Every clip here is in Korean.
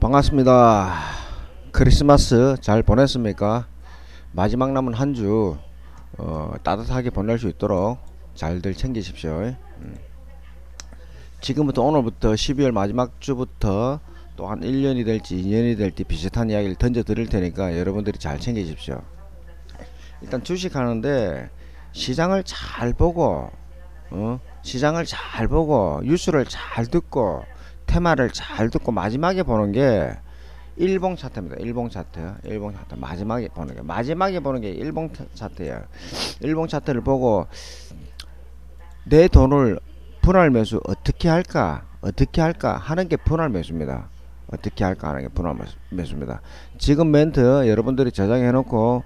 반갑습니다. 크리스마스 잘 보냈습니까? 마지막 남은 한 주 따뜻하게 보낼 수 있도록 잘들 챙기십시오. 지금부터 오늘부터 12월 마지막 주부터 또 한 1년이 될지 2년이 될지 비슷한 이야기를 던져 드릴 테니까 여러분들이 잘 챙기십시오. 일단 주식 하는데 시장을 잘 보고 시장을 잘 보고 뉴스를 잘 듣고 테마를 잘 듣고 마지막에 보는 게 일봉 차트입니다. 일봉 차트. 마지막에 보는 게 일봉 차트예요. 일봉 차트를 보고 내 돈을 분할 매수 어떻게 할까 하는 게 분할 매수입니다. 어떻게 할까 하는 게 분할 매수입니다. 지금 멘트 여러분들이 저장해 놓고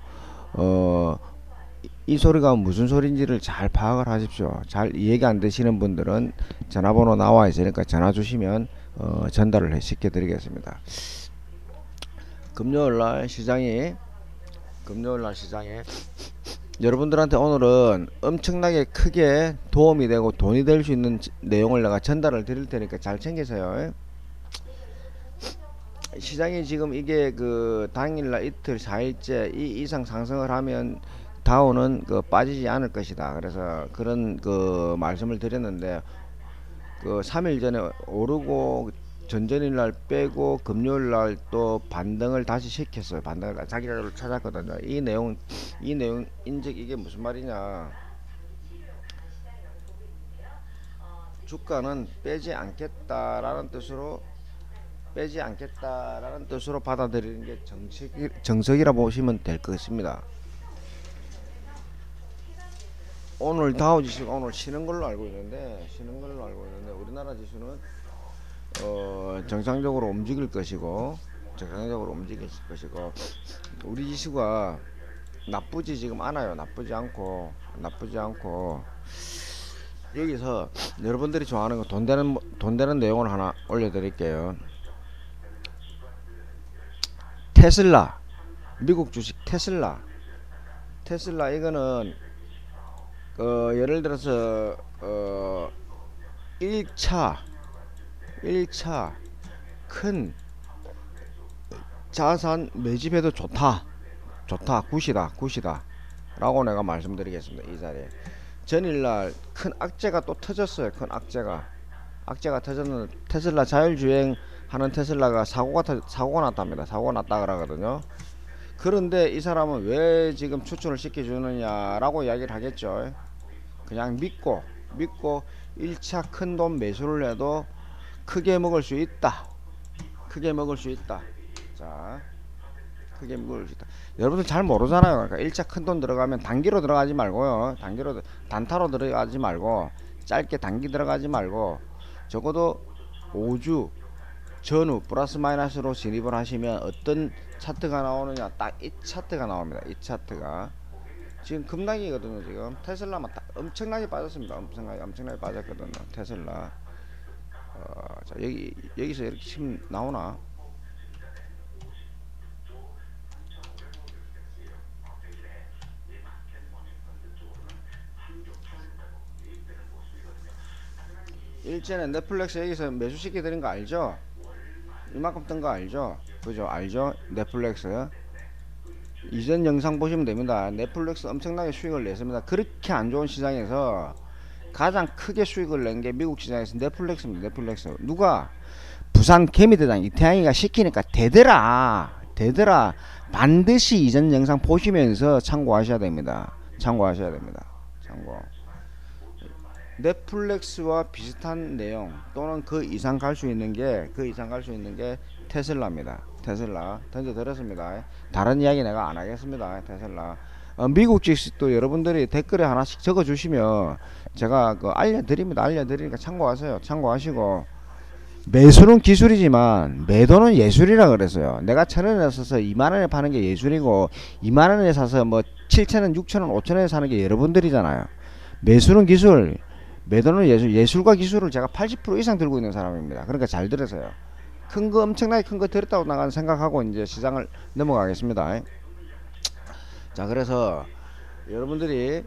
이 소리가 무슨 소리인지를 잘 파악을 하십시오. 잘 이해가 안 되시는 분들은 전화번호 나와 있으니까 전화 주시면 전달을 시켜 드리겠습니다. 금요일날 시장에 여러분들한테 오늘은 엄청나게 크게 도움이 되고 돈이 될 수 있는 내용을 내가 전달을 드릴 테니까 잘 챙기세요. 시장이 지금 이게 그 당일날 이틀 4일째 이 이상 상승을 하면 다우는 빠지지 않을 것이다. 그래서 그런 말씀을 드렸는데 3일 전에 오르고 전전일날 빼고 금요일날 또 반등을 다시 시켰어요. 반등을 자기를 찾았거든요. 이 내용 인즉 이게 무슨 말이냐? 주가는 빼지 않겠다라는 뜻으로 받아들이는 게 정석이라 보시면 될 것입니다. 오늘 다우 지수가 오늘 쉬는 걸로 알고 있는데 우리나라 지수는 정상적으로 움직일 것이고 우리 지수가 나쁘지 지금 않아요. 나쁘지 않고 여기서 여러분들이 좋아하는 거 돈 되는 내용을 하나 올려드릴게요. 테슬라, 미국 주식 테슬라 이거는 예를 들어서 1차 큰 자산 매집해도 좋다 굿이다 라고 내가 말씀드리겠습니다. 이 자리에 전일날 큰 악재가 또 터졌어요. 큰 악재가 터졌는데 테슬라 자율주행 하는 테슬라가 사고가 났답니다. 사고가 났다 그러거든요. 그런데 이 사람은 왜 지금 추천을 시켜주느냐 라고 이야기를 하겠죠. 그냥 믿고 1차 큰 돈 매수를 해도 크게 먹을 수 있다. 자, 크게 먹을 수 있다. 여러분들 잘 모르잖아요. 그러니까 1차 큰 돈 들어가면 단기로 들어가지 말고요. 단타로 들어가지 말고 짧게 단기 들어가지 말고 적어도 5주 전후 플러스 마이너스로 진입을 하시면 어떤 차트가 나오느냐, 딱 이 차트가 나옵니다. 이 차트가 지금 급락이거든요. 지금 테슬라만 딱 엄청나게 빠졌습니다. 엄청나게 빠졌거든요. 테슬라. 자, 여기서 이렇게 지금 나오나? 일전에 넷플릭스 여기서 매수시켜 드린 거 알죠? 이만큼 뜬 거 알죠? 그죠? 알죠? 넷플릭스 이전 영상 보시면 됩니다. 넷플릭스 엄청나게 수익을 냈습니다. 그렇게 안 좋은 시장에서 가장 크게 수익을 낸 게 미국 시장에서 넷플릭스입니다. 넷플릭스 누가? 부산 개미대장 이태양이가 시키니까 되더라. 반드시 이전 영상 보시면서 참고하셔야 됩니다. 참고. 넷플릭스와 비슷한 내용 또는 그 이상 갈 수 있는 게 테슬라입니다. 테슬라 던져드렸습니다. 다른 이야기 내가 안 하겠습니다. 테슬라 미국 주식도 여러분들이 댓글에 하나씩 적어 주시면 제가 알려드리니까 참고하시고 매수는 기술이지만 매도는 예술이라 그랬어요. 내가 1,000원에 사서 2만원에 파는 게 예술이고 2만원에 사서 뭐 7,000원 6,000원 5,000원에 사는 게 여러분들이잖아요. 매수는 기술, 매도는 예술과 기술을 제가 80% 이상 들고 있는 사람입니다. 그러니까 잘 들으세요. 엄청나게 큰 거 들었다고 나간 생각하고 이제 시장을 넘어가겠습니다. 자, 그래서 여러분들이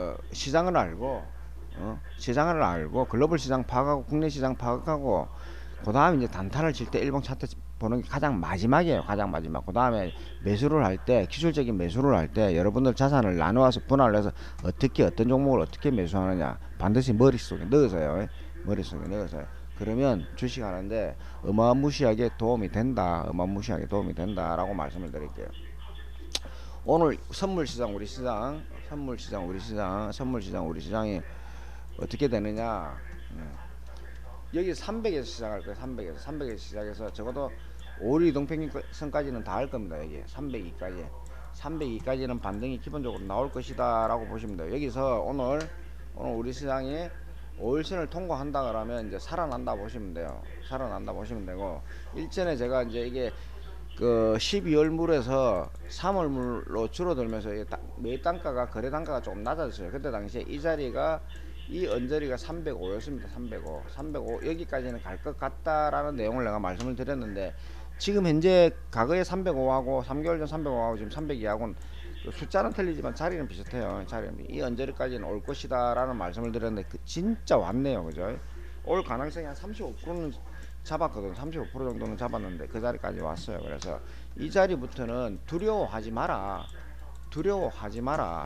시장을 알고 글로벌 시장 파악하고 국내 시장 파악하고 그 다음에 이제 단타를 칠 때 일봉 차트 보는 게 가장 마지막이에요. 가장 마지막. 그 다음에 매수를 할 때, 기술적인 매수를 할 때 여러분들 자산을 나누어서 분할을 해서 어떻게 어떤 종목을 어떻게 매수하느냐 반드시 머릿속에 넣으세요. 머릿속에 넣으세요. 그러면 주식하는데 어마무시하게 도움이 된다. 어마무시하게 도움이 된다라고 말씀을 드릴게요. 오늘 선물시장 우리 시장, 선물시장 우리 시장, 선물시장 우리 시장이 어떻게 되느냐. 여기 300에서 시작할 거예요. 300에서 시작해서 적어도 5일 이동평균선까지는 다 할 겁니다. 여기 302까지 302까지는 반등이 기본적으로 나올 것이다 라고 보시면 돼요. 여기서 오늘 우리 시장이 5일선을 통과한다 그러면 이제 살아난다 보시면 돼요. 살아난다 보시면 되고, 일전에 제가 이제 이게 그 12월 물에서 3월 물로 줄어들면서 매 단가가 거래 단가가 조금 낮아졌어요. 그때 당시에 이 자리가 이 언저리가 305였습니다. 305 여기까지는 갈 것 같다라는 내용을 내가 말씀을 드렸는데, 지금 현재 과거에 305하고 3개월 전 305하고 지금 302하고는 그 숫자는 틀리지만 자리는 비슷해요. 자리는 이 언저리까지는 올 것이다 라는 말씀을 드렸는데 진짜 왔네요. 그죠? 올 가능성이 한 35%는 잡았거든. 35% 정도는 잡았는데 그 자리까지 왔어요. 그래서 이 자리부터는 두려워하지 마라. 두려워하지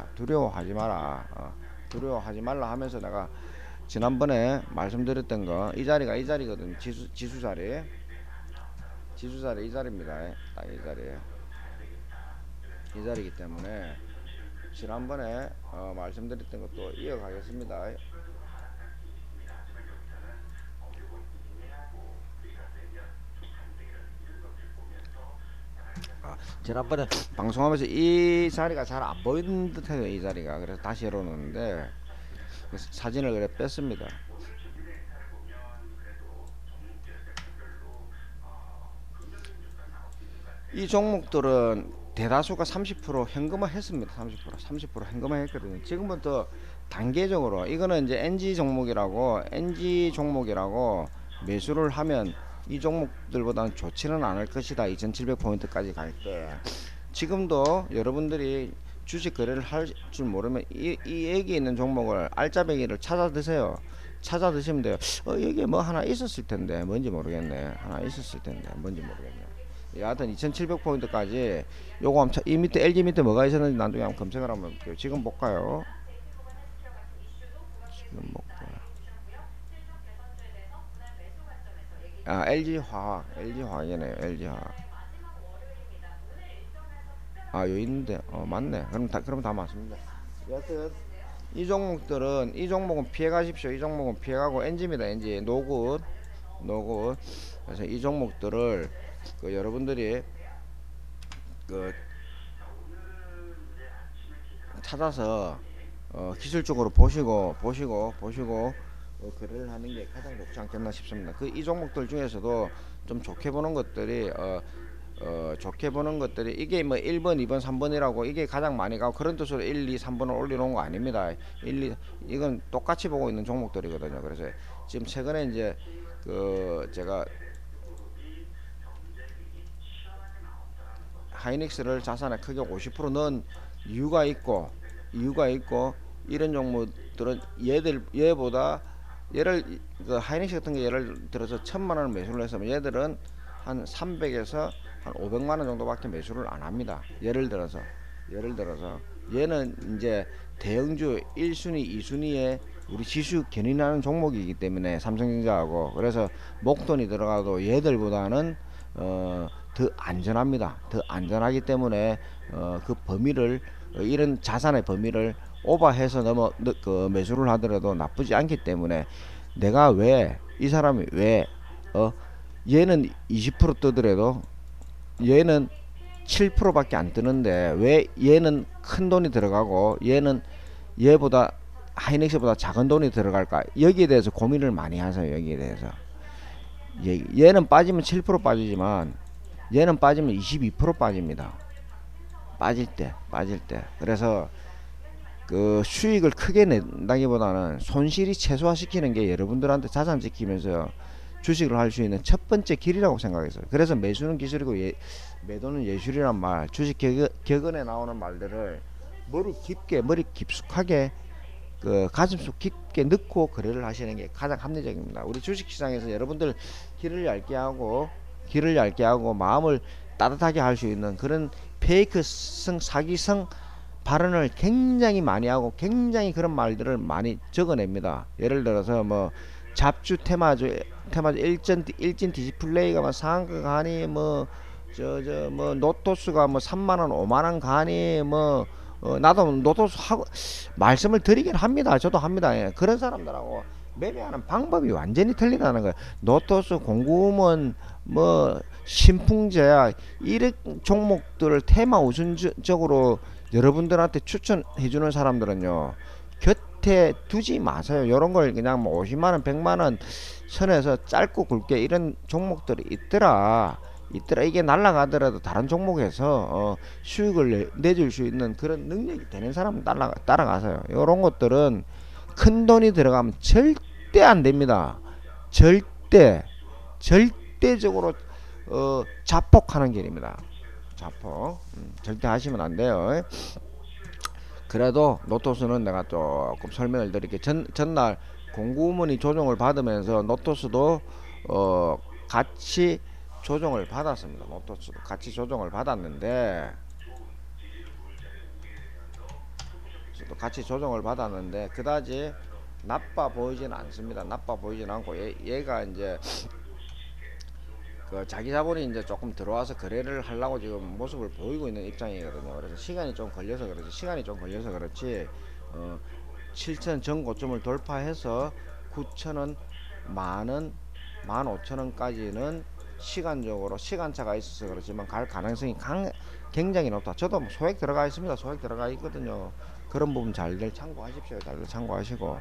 말라 하면서 내가 지난번에 말씀드렸던 거, 이 자리가 이 자리거든. 지수 자리 이 자리입니다. 딱 이 자리에 이 자리이기 때문에 지난번에 말씀드렸던 것도 이어가겠습니다. 지난번에 방송하면서 이 자리가 잘 안 보이는 듯해요. 이 자리가. 그래서 다시 열어놓는데 사진을 그래 뺐습니다. 이 종목들은 대다수가 30% 현금화 했습니다. 30% 현금화 했거든요. 지금부터 단계적으로 이거는 이제 NG 종목이라고 매수를 하면 이 종목들보다는 좋지는 않을 것이다. 2700포인트까지 갈 때. 지금도 여러분들이 주식 거래를 할 줄 모르면 이 여기에 있는 종목을 알짜배기를 찾아 드세요. 찾아 드시면 돼요. 여기에 뭐 하나 있었을 텐데 뭔지 모르겠네. 여하튼 2700포인트까지 요거 한번 이 밑에 LG 밑에 뭐가 있었는지 나중에 한번 검색을 한번 볼게요. 지금 볼까요? LG화학이네요. LG화학. 요 있는데 맞네. 그럼 다 맞습니다. 여하튼 이 종목은 피해 가십시오. 이 종목은 피해 가고 NG입니다. NG 노굿. 그래서 이 종목들을 여러분들이 찾아서 기술적으로 보시고 거래를 하는 게 가장 좋지 않겠나 싶습니다. 이 종목들 중에서도 좀 좋게 보는 것들이 이게 뭐 1번, 2번, 3번이라고 이게 가장 많이 가고 그런 뜻으로 1, 2, 3번을 올려놓은 거 아닙니다. 이건 똑같이 보고 있는 종목들이거든요. 그래서 지금 최근에 이제 제가 하이닉스를 자산에 크게 50% 넣은 이유가 있고 이런 종목들은 얘보다 하이닉스 같은 게 예를 들어서 1000만원을 매수를 했으면 얘들은 한 300에서 한 500만원 정도밖에 매수를 안 합니다. 예를 들어서 얘는 이제 대형주 1순위 2순위에 우리 지수 견인하는 종목이기 때문에 삼성전자하고, 그래서 목돈이 들어가도 얘들보다는 더 안전합니다. 더 안전하기 때문에 그 범위를 이런 자산의 범위를 오버해서 매수를 하더라도 나쁘지 않기 때문에, 내가 왜 이 사람이 왜 얘는 20% 뜨더라도 얘는 7%밖에 안 뜨는데 왜 얘는 큰 돈이 들어가고 얘는 얘보다 하이닉스보다 작은 돈이 들어갈까? 여기에 대해서 고민을 많이 하세요. 여기에 대해서 얘는 빠지면 7% 빠지지만 얘는 빠지면 22% 빠집니다. 빠질 때. 그래서 수익을 크게 낸다기보다는 손실이 최소화시키는 게 여러분들한테 자산 지키면서 주식을 할 수 있는 첫 번째 길이라고 생각했어요. 그래서 매수는 기술이고 매도는 예술이란 말, 주식 격언에 나오는 말들을 머리 깊숙하게 가슴속 깊게 넣고 거래를 하시는 게 가장 합리적입니다. 우리 주식시장에서 여러분들 귀를 얇게 하고 마음을 따뜻하게 할 수 있는 그런 페이크성 사기성 발언을 굉장히 많이 하고 굉장히 그런 말들을 많이 적어냅니다. 예를 들어서 뭐 잡주 테마주 일진 디스플레이가 뭐 상한가 가니 뭐 뭐 노토스가 뭐 3만원 5만원 가니 뭐 나도 노토스 하고 말씀을 드리긴 합니다. 저도 합니다. 예. 그런 사람들하고 매매하는 방법이 완전히 틀리다는 거예요. 노토스 공구문 뭐 신풍제야 이런 종목들을 테마 우선적으로 여러분들한테 추천해 주는 사람들은요 곁에 두지 마세요. 요런 걸 그냥 뭐 50만원 100만원 선에서 짧고 굵게 이런 종목들이 있더라 이게 날라가더라도 다른 종목에서 수익을 내줄 수 있는 그런 능력이 되는 사람 따라가세요. 요런 것들은 큰 돈이 들어가면 절대 안 됩니다. 절대적으로 자폭하는 길입니다. 자폭 절대 하시면 안 돼요. 그래도 노토스는 내가 조금 설명을 드릴게요. 전날 공구문이 조정을 받으면서 노토스도 같이 조정을 받았습니다. 노토스도 같이 조정을 받았는데 그다지 나빠 보이진 않습니다. 나빠 보이진 않고 얘가 이제 그 자기 자본이 이제 조금 들어와서 거래를 하려고 지금 모습을 보이고 있는 입장이거든요. 그래서 시간이 좀 걸려서 그렇지 7천 전고점을 돌파해서 9천원 만원 15,000원까지는 시간적으로 시간차가 있어서 그렇지만 갈 가능성이 굉장히 높다. 저도 뭐 소액 들어가 있습니다. 소액 들어가 있거든요. 그런 부분 잘들 참고하십시오. 잘들 참고하시고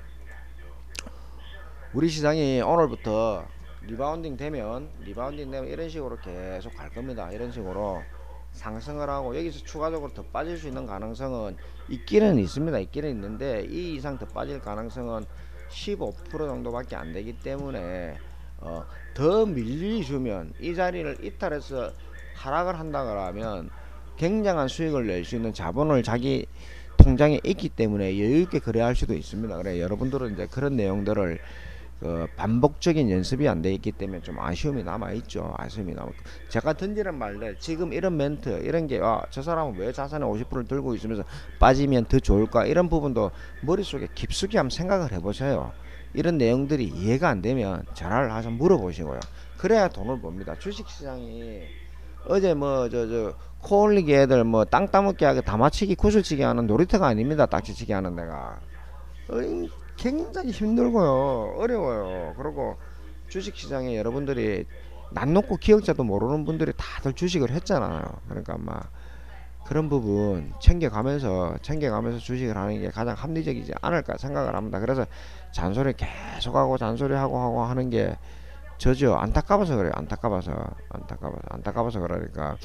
우리 시장이 오늘부터 리바운딩 되면 이런 식으로 계속 갈 겁니다. 이런 식으로 상승을 하고 여기서 추가적으로 더 빠질 수 있는 가능성은 있기는 있습니다. 있기는 있는데 이 이상 더 빠질 가능성은 15% 정도밖에 안 되기 때문에 더 밀리주면 이 자리를 이탈해서 하락을 한다 그러면 굉장한 수익을 낼 수 있는 자본을 자기 통장에 있기 때문에 여유있게 거래할 수도 있습니다. 그래 여러분들은 이제 그런 내용들을 반복적인 연습이 안 돼 있기 때문에 좀 아쉬움이 남아있죠. 제가 던지는 말들 지금 이런 멘트 이런 게 저 사람은 왜 자산의 50%를 들고 있으면서 빠지면 더 좋을까 이런 부분도 머릿속에 깊숙이 한번 생각을 해보세요. 이런 내용들이 이해가 안 되면 전화를 해서 물어보시고요. 그래야 돈을 법니다. 주식시장이 어제 뭐 코올리기 애들 뭐 땅 따먹기 하게 다마치기 구슬치기 하는 놀이터가 아닙니다. 딱지치기 하는 데가 굉장히 힘들고요 어려워요. 그리고 주식시장에 여러분들이 난 놓고 기억자도 모르는 분들이 다들 주식을 했잖아요. 그러니까 막 그런 부분 챙겨가면서 주식을 하는 게 가장 합리적이지 않을까 생각을 합니다. 그래서 잔소리 계속하고 잔소리하고 하는 게 저죠. 안타까워서 그래요. 안타까워서 그러니까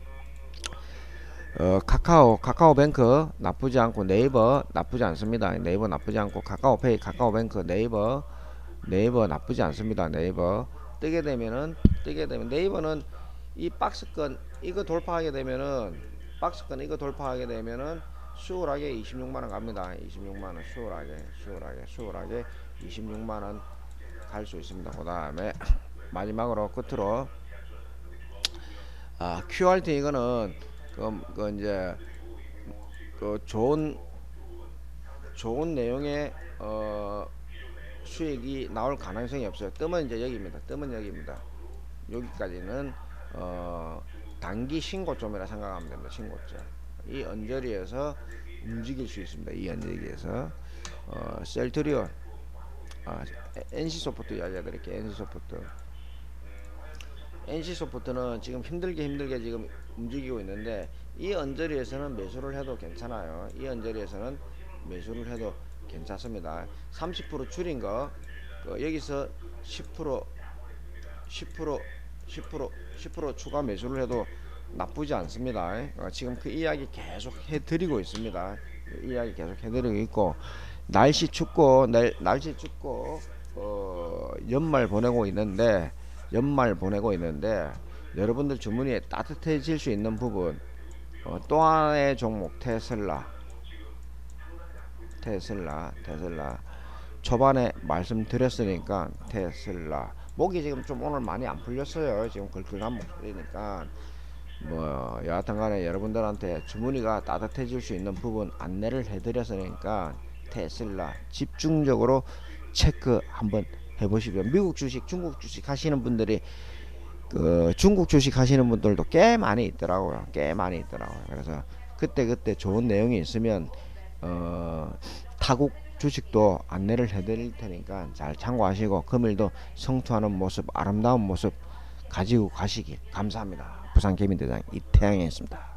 카카오뱅크 나쁘지 않고 네이버 나쁘지 않습니다. 네이버 나쁘지 않고 카카오페이 카카오뱅크 네이버 나쁘지 않습니다. 네이버 뜨게 되면 네이버는 이 박스권 이거 돌파하게 되면은 수월하게 26만원 갑니다. 26만원 수월하게 26만원 갈 수 있습니다. 그 다음에 마지막으로 끝으로 QRT 이거는 그 이제 그 좋은 내용의 수익이 나올 가능성이 없어요. 뜸은 이제 여기입니다. 여기까지는 단기 신고점이라 생각하면 됩니다. 신고점. 이 언저리에서 움직일 수 있습니다. 이 언저리에서 셀트리온 NC소프트 이야기해드릴게요. NC소프트는 지금 힘들게 지금 움직이고 있는데 이 언저리에서는 매수를 해도 괜찮아요. 이 언저리에서는 매수를 해도 괜찮습니다. 30% 줄인 거 여기서 10% 추가 매수를 해도 나쁘지 않습니다. 지금 그 이야기 계속 해드리고 있습니다. 날씨 춥고 연말 보내고 있는데 여러분들 주머니에 따뜻해질 수 있는 부분 또 하나의 종목 테슬라 초반에 말씀드렸으니까 테슬라 목이 지금 좀 오늘 많이 안 풀렸어요. 지금 걸걸한 목소리니까 뭐 여하튼 간에 여러분들한테 주머니가 따뜻해질 수 있는 부분 안내를 해드렸으니까 테슬라 집중적으로 체크 한번 해보시고요. 미국 주식, 중국 주식 하시는 분들이 그 중국 주식 하시는 분들도 꽤 많이 있더라고요. 꽤 많이 있더라고요. 그래서 그때 좋은 내용이 있으면 타국 주식도 안내를 해드릴 테니까 잘 참고하시고 금일도 성투하는 모습, 아름다운 모습 가지고 가시길 감사합니다. 부산 개민대장 이태양이었습니다.